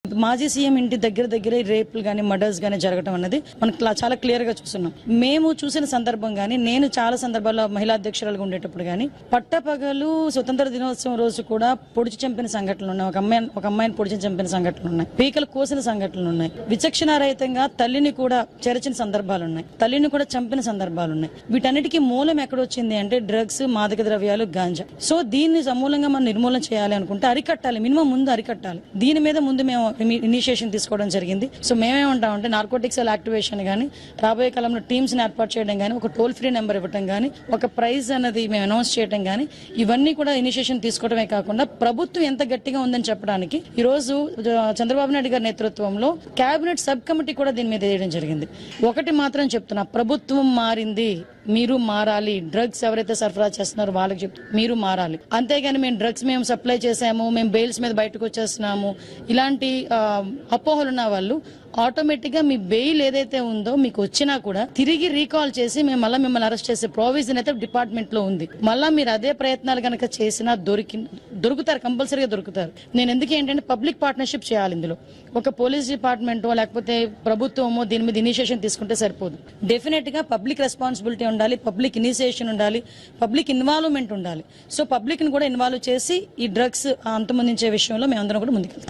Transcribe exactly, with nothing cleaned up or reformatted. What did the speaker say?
మాజీ సీఎం ఇంటి దగ్గర దగ్గర రేపులు గానీ మర్డర్స్ గానీ జరగడం అన్నది మనకు చాలా క్లియర్ గా చూస్తున్నాం. మేము చూసిన సందర్భం గానీ, నేను చాలా సందర్భాల్లో మహిళా అధ్యక్షురాలుగా ఉండేటప్పుడు గానీ, పట్టపగలు స్వతంత్ర దినోత్సవం రోజు కూడా పొడిచి చంపిన సంఘటనలు ఉన్నాయి. ఒక అమ్మాయి ఒక అమ్మాయిని పొడిచి చంపిన సంఘటనలు ఉన్నాయి. పీకలు కోసిన సంఘటనలు ఉన్నాయి. విచక్షణారహితంగా తల్లిని కూడా చెరచిన సందర్భాలు ఉన్నాయి. తల్లిని కూడా చంపిన సందర్భాలు ఉన్నాయి. వీటన్నిటికీ మూలం ఎక్కడొచ్చింది అంటే డ్రగ్స్, మాదక ద్రవ్యాలు, గాంజా. సో దీన్ని సమూలంగా మనం నిర్మూలన చేయాలి అనుకుంటే అరికట్టాలి, మినిమం ముందు అరికట్టాలి. దీని మీద ముందు మేము ఇనిషియేషన్ తీసుకోవడం జరిగింది. సో మేమేమంటామంటే నార్కోటిక్స్ యాక్టివేషన్ గానీ, రాబోయే కాలంలో టీమ్స్ ని ఏర్పాటు చేయడం గానీ, ఒక టోల్ ఫ్రీ నెంబర్ ఇవ్వడం గానీ, ఒక ప్రైజ్ అన్నది మేము అనౌన్స్ చేయడం గానీ, ఇవన్నీ కూడా ఇనిషియేషన్ తీసుకోవడమే కాకుండా ప్రభుత్వం ఎంత గట్టిగా ఉందని చెప్పడానికి ఈ రోజు చంద్రబాబు నాయుడు గారి నేతృత్వంలో కేబినెట్ సబ్ కమిటీ కూడా దీని మీద వేయడం జరిగింది. ఒకటి మాత్రం చెప్తున్నా, ప్రభుత్వం మారింది, మీరు మారాలి. డ్రగ్స్ ఎవరైతే సరఫరా చేస్తున్నారో వాళ్ళకి చెప్తూ మీరు మారాలి. అంతేగాని మేము డ్రగ్స్ మేము సప్లై చేసాము, మేము బెయిల్స్ మీద బయటకు వచ్చేస్తున్నాము, ఇలాంటి అపోహలు ఉన్న వాళ్ళు ఆటోమేటిక్ గా మీ బెయిల్ ఏదైతే ఉందో మీకు వచ్చినా కూడా తిరిగి రీకాల్ చేసి మేము మళ్ళీ మిమ్మల్ని అరెస్ట్ చేసే ప్రొవిజన్ అయితే డిపార్ట్మెంట్ లో ఉంది. మళ్ళా మీరు అదే ప్రయత్నాలు కనుక చేసినా దొరికి దొరుకుతారు, కంపల్సరీగా దొరుకుతారు. నేను ఎందుకు ఏంటంటే పబ్లిక్ పార్ట్నర్షిప్ చేయాలి. ఇందులో ఒక పోలీస్ డిపార్ట్మెంట్ లేకపోతే ప్రభుత్వమో దీని మీద ఇనిషియేషన్ తీసుకుంటే సరిపోదు. డెఫినెట్ గా పబ్లిక్ రెస్పాన్సిబిలిటీ ఉండాలి, పబ్లిక్ ఇనిషియేషన్ ఉండాలి, పబ్లిక్ ఇన్వాల్వ్మెంట్ ఉండాలి. సో పబ్లిక్ ని కూడా ఇన్వాల్వ్ చేసి ఈ డ్రగ్స్ అంతమొందించే విషయంలో మేమందరం కూడా ముందుకెళ్తాం.